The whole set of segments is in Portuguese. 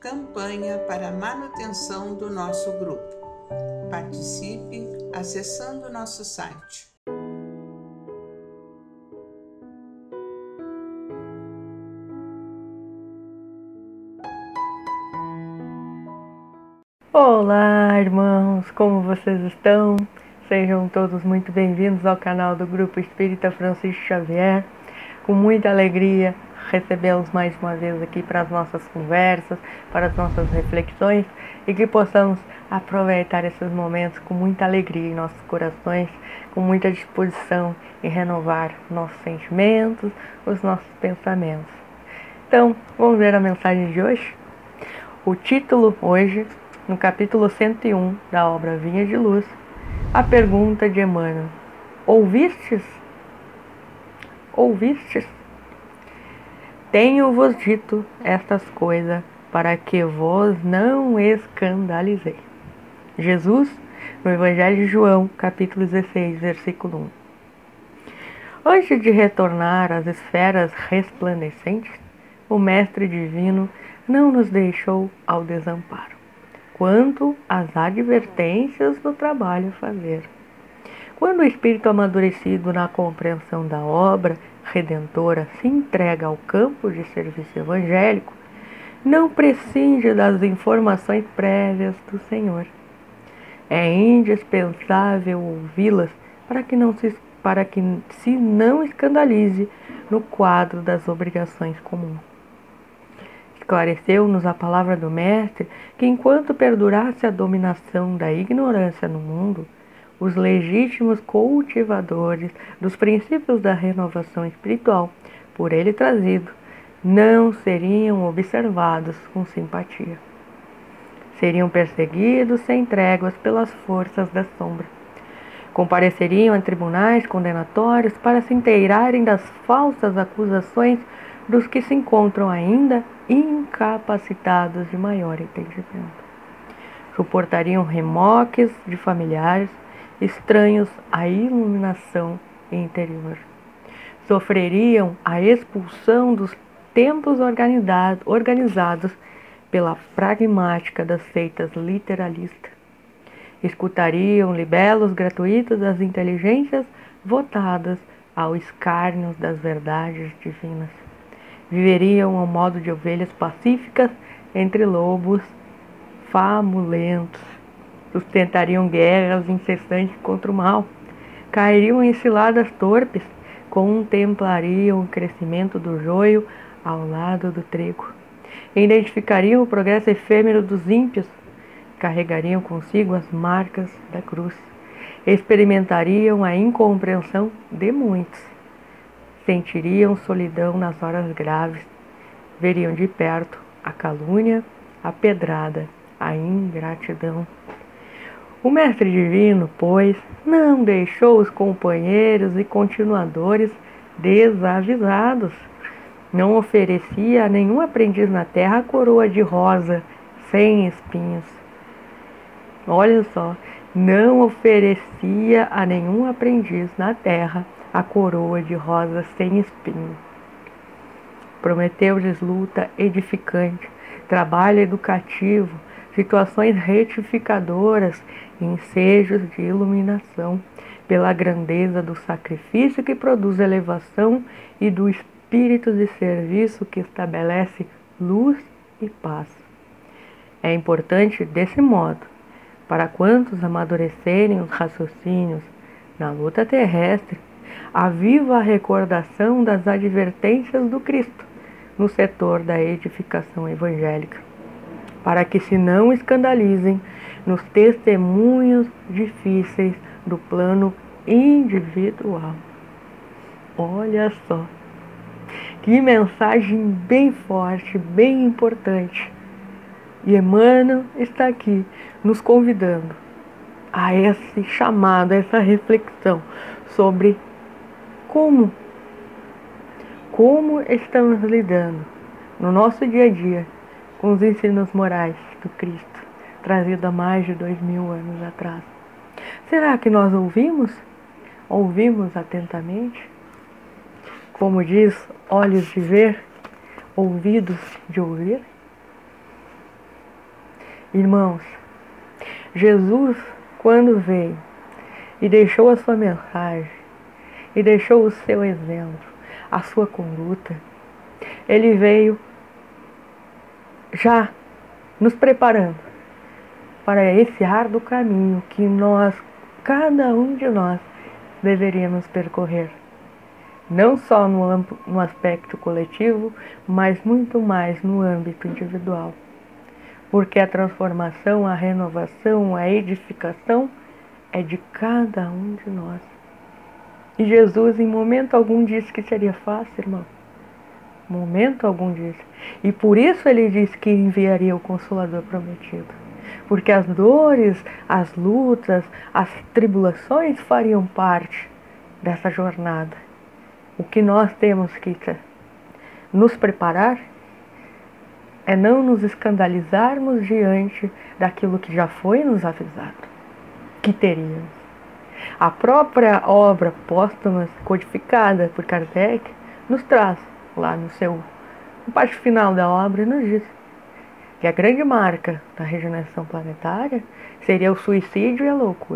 campanha para a manutenção do nosso grupo. Participe acessando nosso site. Olá, irmãos, como vocês estão? Sejam todos muito bem-vindos ao canal do Grupo Espírita Francisco Xavier. Com muita alegria, recebê-los mais uma vez aqui para as nossas conversas, para as nossas reflexões e que possamos aproveitar esses momentos com muita alegria em nossos corações, com muita disposição em renovar nossos sentimentos, os nossos pensamentos. Então, vamos ver a mensagem de hoje? O título hoje, no capítulo 101 da obra Vinha de Luz, a pergunta de Emmanuel: Ouvistes? Ouvistes? Tenho-vos dito estas coisas para que vos não escandalizei. Jesus, no Evangelho de João, capítulo 16, versículo 1. Antes de retornar às esferas resplandecentes, o Mestre Divino não nos deixou ao desamparo quanto às advertências do trabalho a fazer. Quando o espírito amadurecido na compreensão da obra redentora se entrega ao campo de serviço evangélico, não prescinde das informações prévias do Senhor. É indispensável ouvi-las para que se não escandalize no quadro das obrigações comuns. Esclareceu-nos a palavra do Mestre que, enquanto perdurasse a dominação da ignorância no mundo, os legítimos cultivadores dos princípios da renovação espiritual, por ele trazido, não seriam observados com simpatia. Seriam perseguidos sem tréguas pelas forças da sombra. Compareceriam a tribunais condenatórios para se inteirarem das falsas acusações dos que se encontram ainda incapacitados de maior entendimento. Suportariam remoques de familiares estranhos à iluminação interior. Sofreriam a expulsão dos templos organizados pela pragmática das seitas literalistas. Escutariam libelos gratuitos das inteligências votadas ao escárnio das verdades divinas. Viveriam ao modo de ovelhas pacíficas entre lobos famulentos. Sustentariam guerras incessantes contra o mal. Cairiam em ciladas torpes. Contemplariam o crescimento do joio ao lado do trigo. Identificariam o progresso efêmero dos ímpios. Carregariam consigo as marcas da cruz. Experimentariam a incompreensão de muitos. Sentiriam solidão nas horas graves. Veriam de perto a calúnia, a pedrada, a ingratidão. O Mestre Divino, pois, não deixou os companheiros e continuadores desavisados. Não oferecia a nenhum aprendiz na terra a coroa de rosa sem espinhos. Olha só, não oferecia a nenhum aprendiz na terra a coroa de rosa sem espinho. Prometeu-lhes luta edificante, trabalho educativo, situações retificadoras, ensejos de iluminação, pela grandeza do sacrifício que produz elevação e do espírito de serviço que estabelece luz e paz. É importante, desse modo, para quantos amadurecerem os raciocínios na luta terrestre, a viva recordação das advertências do Cristo no setor da edificação evangélica, para que se não escandalizem nos testemunhos difíceis do plano individual. Olha só, que mensagem bem forte, bem importante. E Emmanuel está aqui nos convidando a esse chamado, a essa reflexão sobre como estamos lidando no nosso dia a dia com os ensinos morais do Cristo, trazido há mais de 2000 anos atrás. Será que nós ouvimos? Ouvimos atentamente? Como diz, olhos de ver, ouvidos de ouvir? Irmãos, Jesus, quando veio e deixou a sua mensagem, e deixou o seu exemplo, a sua conduta, ele veio já nos preparando para esse árduo caminho que cada um de nós, deveríamos percorrer. Não só no aspecto coletivo, mas muito mais no âmbito individual. Porque a transformação, a renovação, a edificação é de cada um de nós. E Jesus em momento algum disse que seria fácil, irmão. Momento algum disse. E por isso ele disse que enviaria o Consolador prometido. Porque as dores, as lutas, as tribulações fariam parte dessa jornada. O que nós temos que nos preparar é não nos escandalizarmos diante daquilo que já foi nos avisado, que teríamos. A própria obra póstuma codificada por Kardec nos traz, lá no parte final da obra, nos diz que a grande marca da regeneração planetária seria o suicídio e a loucura.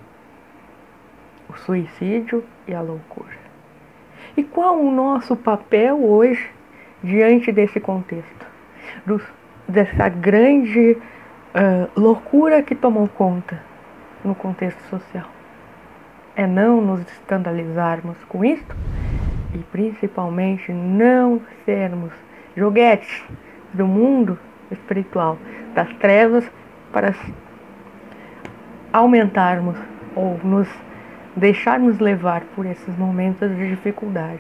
O suicídio e a loucura. E qual o nosso papel hoje diante desse contexto? Dessa grande loucura que tomou conta no contexto social. É não nos escandalizarmos com isto e principalmente não sermos joguetes do mundo espiritual, das trevas, para aumentarmos ou nos deixarmos levar por esses momentos de dificuldade.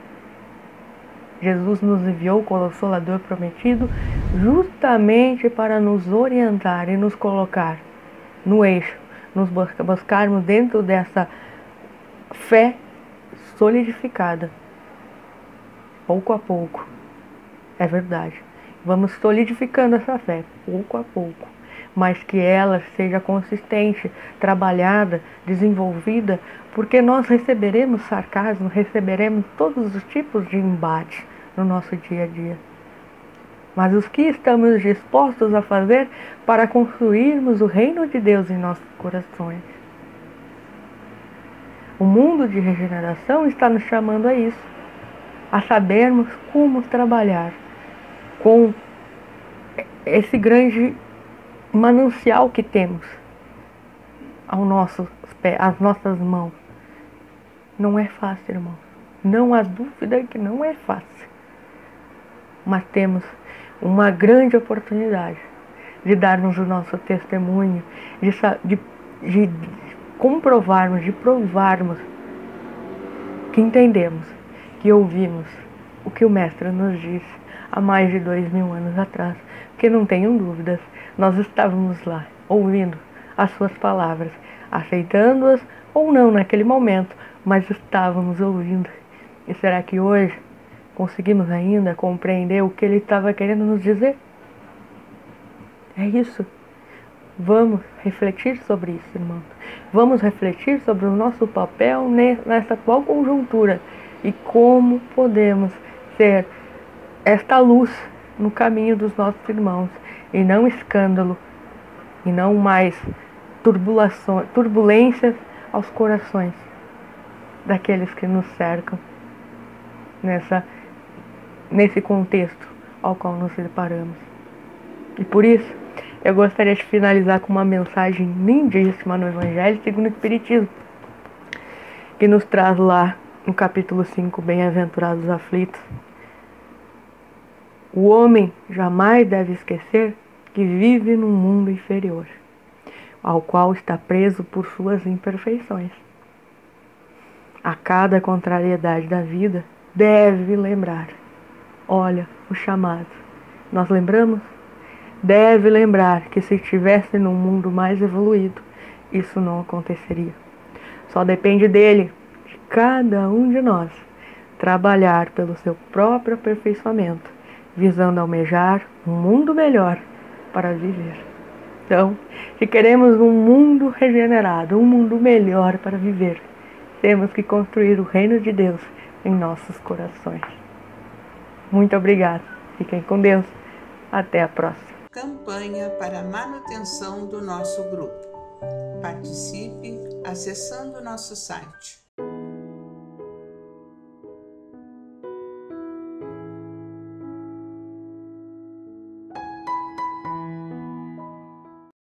Jesus nos enviou o Consolador prometido justamente para nos orientar e nos colocar no eixo, nos buscarmos dentro dessa fé solidificada, pouco a pouco. É verdade. Vamos solidificando essa fé, pouco a pouco, mas que ela seja consistente, trabalhada, desenvolvida, porque nós receberemos sarcasmo, receberemos todos os tipos de embate no nosso dia a dia. Mas os que estamos dispostos a fazer para construirmos o reino de Deus em nossos corações? O mundo de regeneração está nos chamando a isso, a sabermos como trabalhar com esse grande manancial que temos às nossas mãos. Não é fácil, irmão. Não há dúvida que não é fácil. Mas temos uma grande oportunidade de darmos o nosso testemunho, de comprovarmos, de provarmos que entendemos, que ouvimos o que o Mestre nos disse há mais de 2000 anos atrás. Porque não tenham dúvidas, nós estávamos lá, ouvindo as suas palavras, aceitando-as ou não naquele momento, mas estávamos ouvindo. E será que hoje conseguimos ainda compreender o que ele estava querendo nos dizer? É isso. Vamos refletir sobre isso, irmãos. Vamos refletir sobre o nosso papel nessa atual conjuntura e como podemos ser esta luz no caminho dos nossos irmãos e não escândalo e não mais turbulências aos corações daqueles que nos cercam nesse contexto ao qual nos separamos. E por isso, eu gostaria de finalizar com uma mensagem lindíssima no Evangelho segundo o Espiritismo, que nos traz lá no capítulo 5, Bem-aventurados aflitos. O homem jamais deve esquecer que vive num mundo inferior, ao qual está preso por suas imperfeições. A cada contrariedade da vida, deve lembrar. Olha, o chamado. Nós lembramos? Deve lembrar que se estivesse num mundo mais evoluído, isso não aconteceria. Só depende dele, de cada um de nós, trabalhar pelo seu próprio aperfeiçoamento, visando almejar um mundo melhor para viver. Então, se queremos um mundo regenerado, um mundo melhor para viver, temos que construir o reino de Deus em nossos corações. Muito obrigada. Fiquem com Deus. Até a próxima. Campanha para a manutenção do nosso grupo. Participe acessando nosso site